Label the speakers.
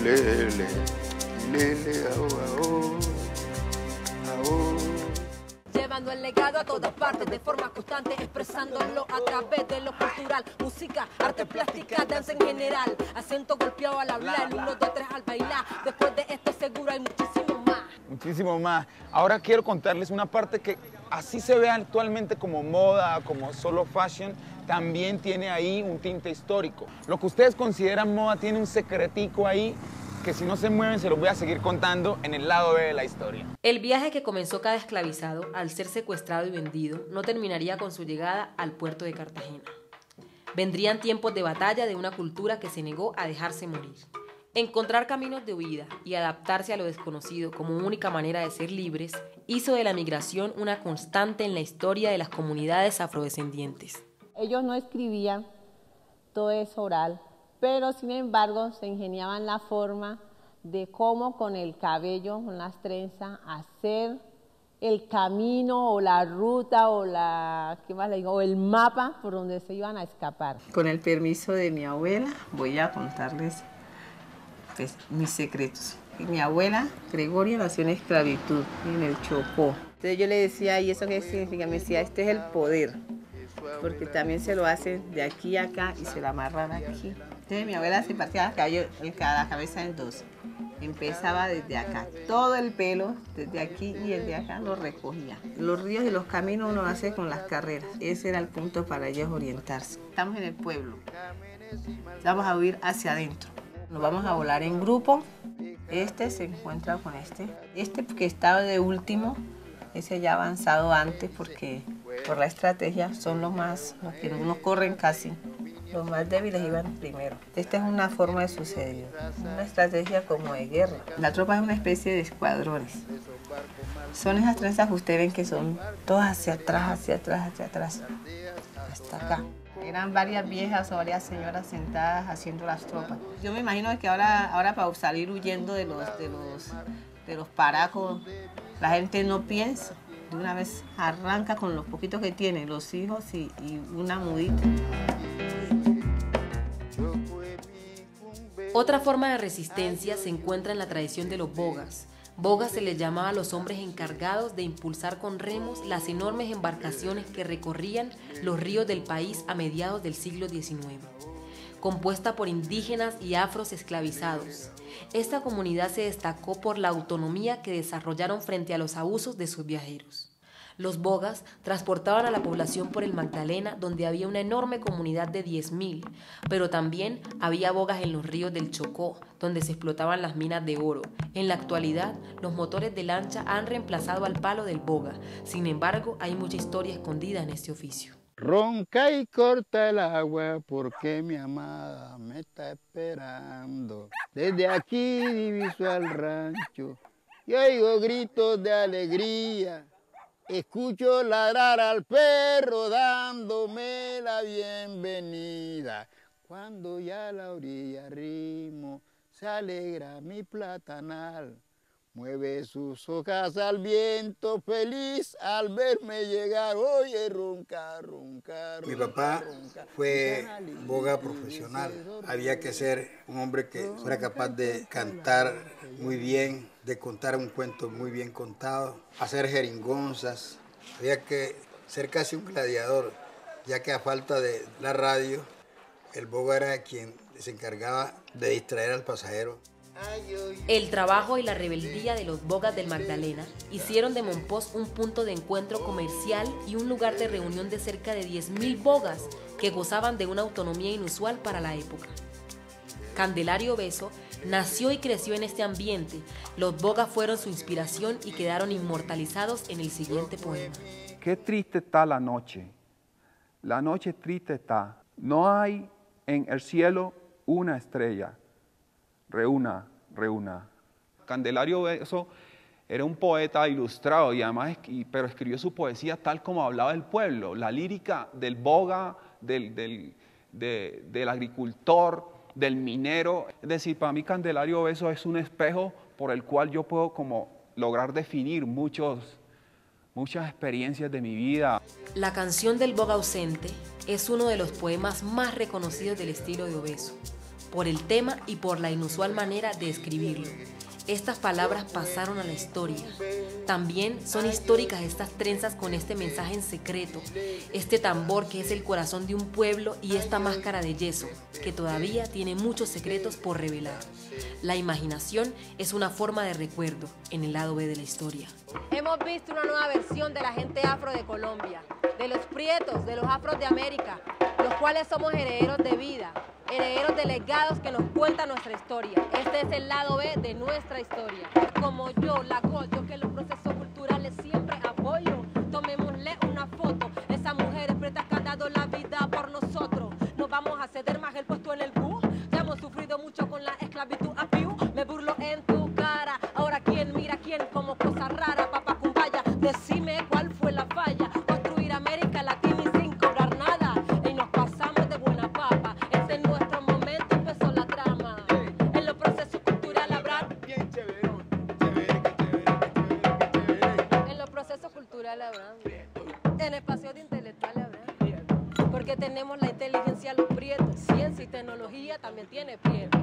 Speaker 1: lele, lele, ao, ao, ao.
Speaker 2: Llevando el legado a todas partes de forma constante, expresándolo a través de lo cultural, música, arte plástica, danza en general, acento golpeado al hablar, el 1, 2, 3 al bailar. Después de esto seguro hay muchísimo más.
Speaker 3: Muchísimo más. Ahora quiero contarles una parte que así se ve actualmente como moda, como solo fashion, también tiene ahí un tinte histórico. Lo que ustedes consideran moda tiene un secretico ahí que si no se mueven se los voy a seguir contando en el lado B de la historia.
Speaker 4: El viaje que comenzó cada esclavizado al ser secuestrado y vendido no terminaría con su llegada al puerto de Cartagena. Vendrían tiempos de batalla de una cultura que se negó a dejarse morir. Encontrar caminos de huida y adaptarse a lo desconocido como única manera de ser libres hizo de la migración una constante en la historia de las comunidades afrodescendientes.
Speaker 5: Ellos no escribían, todo es oral, pero sin embargo se ingeniaban la forma de cómo con el cabello, con las trenzas, hacer el camino o la ruta o o el mapa por donde se iban a escapar.
Speaker 6: Con el permiso de mi abuela voy a contarles pues, mis secretos. Mi abuela Gregoria nació en esclavitud, en el Chocó. Entonces yo le decía, ¿y eso qué significa? Me decía, este es el poder, porque también se lo hacen de aquí a acá y se lo amarran aquí. Entonces mi abuela se partía la cabeza en dos. Empezaba desde acá, todo el pelo desde aquí y el de acá lo recogía. Los ríos y los caminos uno hace con las carreras. Ese era el punto para ellos orientarse. Estamos en el pueblo. Vamos a huir hacia adentro. Nos vamos a volar en grupo. Este se encuentra con este. Este que estaba de último, ese ya avanzado antes porque por la estrategia son los que no corren casi. Los más débiles iban primero. Esta es una forma de suceder, una estrategia como de guerra. La tropa es una especie de escuadrones. Son esas trenzas que ustedes ven que son todas hacia atrás, hacia atrás, hacia atrás, hasta acá. Eran varias viejas o varias señoras sentadas haciendo las tropas. Yo me imagino que ahora para salir huyendo de los paracos, la gente no piensa. De una vez arranca con los poquitos que tiene, los hijos y una mudita.
Speaker 4: Otra forma de resistencia se encuentra en la tradición de los bogas. Bogas se les llamaba a los hombres encargados de impulsar con remos las enormes embarcaciones que recorrían los ríos del país a mediados del siglo XIX. Compuesta por indígenas y afros esclavizados, esta comunidad se destacó por la autonomía que desarrollaron frente a los abusos de sus viajeros. Los bogas transportaban a la población por el Magdalena, donde había una enorme comunidad de 10.000, pero también había bogas en los ríos del Chocó, donde se explotaban las minas de oro. En la actualidad, los motores de lancha han reemplazado al palo del boga. Sin embargo, hay mucha historia escondida en este oficio.
Speaker 1: Ronca y corta el agua porque mi amada me está esperando. Desde aquí diviso al rancho y oigo gritos de alegría. Escucho ladrar al perro dándome la bienvenida. Cuando ya a la orilla arrimo, se alegra mi platanal. Mueve sus hojas al viento feliz al verme llegar. Oye, ronca, ronca, ronca.
Speaker 7: Mi papá fue boga profesional. Había que ser un hombre que fuera capaz de cantar muy bien, de contar un cuento muy bien contado, hacer jeringonzas. Había que ser casi un gladiador, ya que a falta de la radio, el boga era quien se encargaba de distraer al pasajero.
Speaker 4: El trabajo y la rebeldía de los bogas del Magdalena hicieron de Mompox un punto de encuentro comercial y un lugar de reunión de cerca de 10.000 bogas que gozaban de una autonomía inusual para la época. Candelario Beso nació y creció en este ambiente. Los bogas fueron su inspiración y quedaron inmortalizados en el siguiente poema.
Speaker 8: Qué triste está la noche triste está. No hay en el cielo una estrella. Reúna. Candelario Beso era un poeta ilustrado y además, pero escribió su poesía tal como hablaba del pueblo, la lírica del boga, del agricultor, del minero. Es decir, para mí Candelario Beso es un espejo por el cual yo puedo como lograr definir muchas experiencias de mi vida.
Speaker 4: La canción del boga ausente es uno de los poemas más reconocidos del estilo de Obeso. por el tema y por la inusual manera de escribirlo. Estas palabras pasaron a la historia. También son históricas estas trenzas con este mensaje en secreto, este tambor que es el corazón de un pueblo y esta máscara de yeso, que todavía tiene muchos secretos por revelar. La imaginación es una forma de recuerdo en el lado B de la historia.
Speaker 2: Hemos visto una nueva versión de la gente afro de Colombia, de los prietos, de los afros de América, los cuales somos herederos de vida, herederos de legados que nos cuentan nuestra historia. Este es el lado B de nuestra historia. Como yo, la Gold, yo que los procesos culturales siempre apoyo. Tomémosle una foto, esas mujeres pretas que han dado la vida por nosotros. No vamos a ceder más el puesto en el bus. Ya hemos sufrido mucho con la esclavitud a piu. Me burlo en tu cara. Ahora quién mira quién como cosa rara. Papá Cumbaya, decime cuál fue la falla. Construir América Latina y sin cobrar nada. Y nos pasamos de buena papa. Este es nuestro momento, empezó la trama. En los procesos culturales habrá.
Speaker 3: Bien chévere.
Speaker 2: En los procesos culturales habrá. En espacios de intelectuales habrá. Porque tenemos la inteligencia, los prietos. Ciencia y tecnología también tiene prietos.